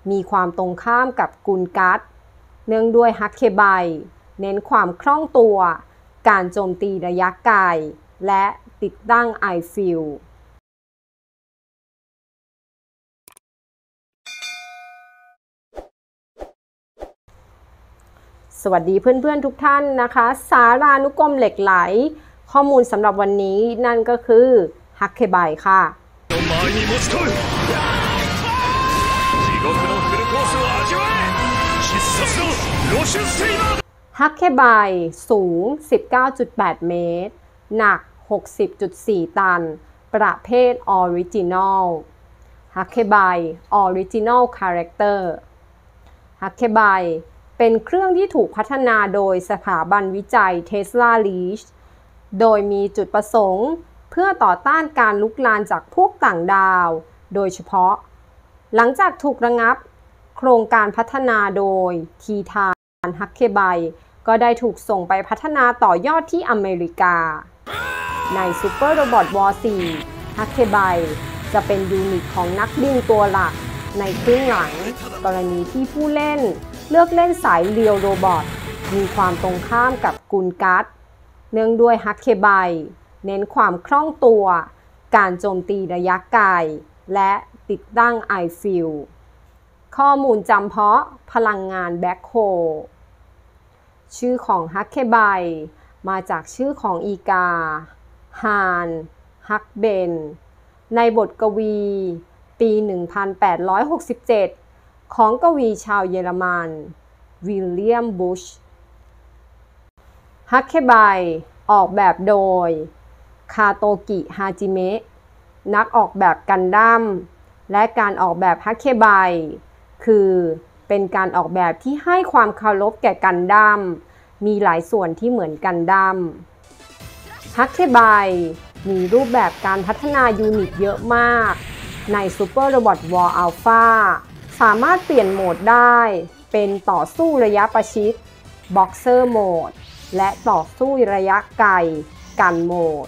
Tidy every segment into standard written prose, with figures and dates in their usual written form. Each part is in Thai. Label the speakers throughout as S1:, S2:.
S1: มีความตรงข้ามกับกุนกัตเนื่องด้วยฮักเคไบเน้นความคล่องตัวการโจมตีระยะไกลและติดตั้งไอฟิลสวัสดีเพื่อนๆทุกท่านนะคะสารานุกรมเหล็กไหลข้อมูลสำหรับวันนี้นั่นก็คือฮักเคไบค่ะฮักเคไบสูง 19.8 เมตรหนัก 60.4 ตันประเภทออริจินอลฮักเคไบออริจินอลคาแรคเตอร์ฮักเคไบเป็นเครื่องที่ถูกพัฒนาโดยสถาบันวิจัย Tesla Reach โดยมีจุดประสงค์เพื่อต่อต้านการลุกลามจากพวกต่างดาวโดยเฉพาะหลังจากถูกระงับโครงการพัฒนาโดยทีทานฮักเคไบก็ได้ถูกส่งไปพัฒนาต่อยอดที่อเมริกาใน Super Robot War 4 ฮักเคไบจะเป็นยูนิตของนักบินตัวหลักในครึ่งหลังกรณีที่ผู้เล่นเลือกเล่นสายเรียวโรบอทมีความตรงข้ามกับกุนกัตเนื่องด้วยฮักเคไบเน้นความคล่องตัวการโจมตีระยะไกลและติดตั้งไอฟิลข้อมูลจำเพาะพลังงานแบ็คโฮชื่อของฮักเคไบมาจากชื่อของอีกาฮานฮักเบนในบทกวีปี 1867 ของกวีชาวเยอรมันวิลเลียมบุชฮักเคไบออกแบบโดยคาโตกิฮาจิเมะนักออกแบบกันดั้มและการออกแบบฮักเคไบคือเป็นการออกแบบที่ให้ความเคารพแก่กันดั้มมีหลายส่วนที่เหมือนกันดั้มฮักเคไบมีรูปแบบการพัฒนายูนิตเยอะมากใน Super Robot War Alpha สามารถเปลี่ยนโหมดได้เป็นต่อสู้ระยะประชิด Boxer Mode และต่อสู้ระยะไกลกันโหมด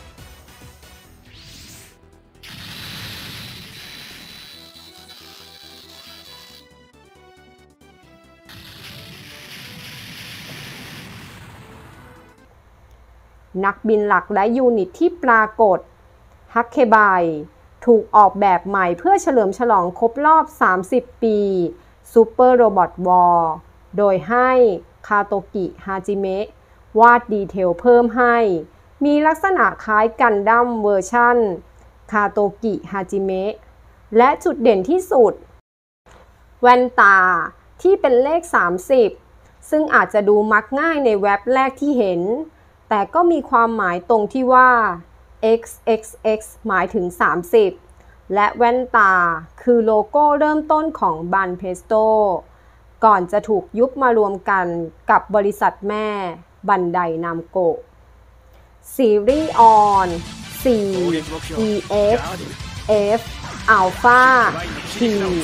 S1: นักบินหลักและยูนิตที่ปรากฏฮักเคไบถูกออกแบบใหม่เพื่อเฉลิมฉลองครบรอบ 30 ปี Super Robot War โดยให้คาโตกิฮาจิเมะวาดดีเทลเพิ่มให้มีลักษณะคล้ายกันดั้มเวอร์ชันคาโตกิฮาจิเมะและจุดเด่นที่สุดแว่นตาที่เป็นเลข 30 ซึ่งอาจจะดูมักง่ายในแว็บแรกที่เห็นแต่ก็มีความหมายตรงที่ว่า XXX หมายถึง 30 และแว่นตาคือโลโก้เริ่มต้นของบันเพสโตก่อนจะถูกยุบมารวมกันกับบริษัทแม่บันไดนามโกะซีรีส์ออน4 EF F Alpha T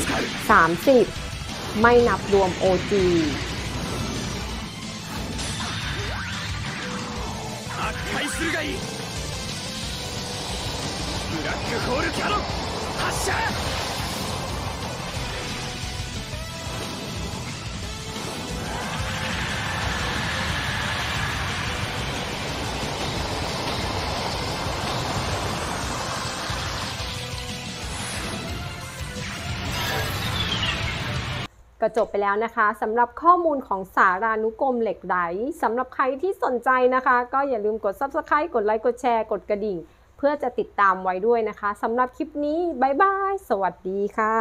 S1: 30 ไม่นับรวม OGブラックホールキャノン発射ก็จบไปแล้วนะคะสำหรับข้อมูลของสารานุกรมเหล็กไหลสำหรับใครที่สนใจนะคะก็อย่าลืมกด Subscribe กดไลค์กดแชร์กดกระดิ่งเพื่อจะติดตามไว้ด้วยนะคะสำหรับคลิปนี้บ๊ายบายสวัสดีค่ะ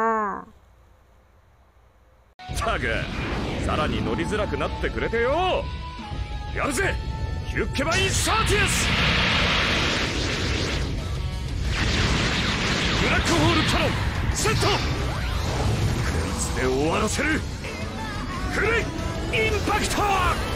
S1: たくさらに乗りづらくなってくれてよやるぜヒュッケバイサーティアスブラックホールキャノンセットで終わらせるフルインパクト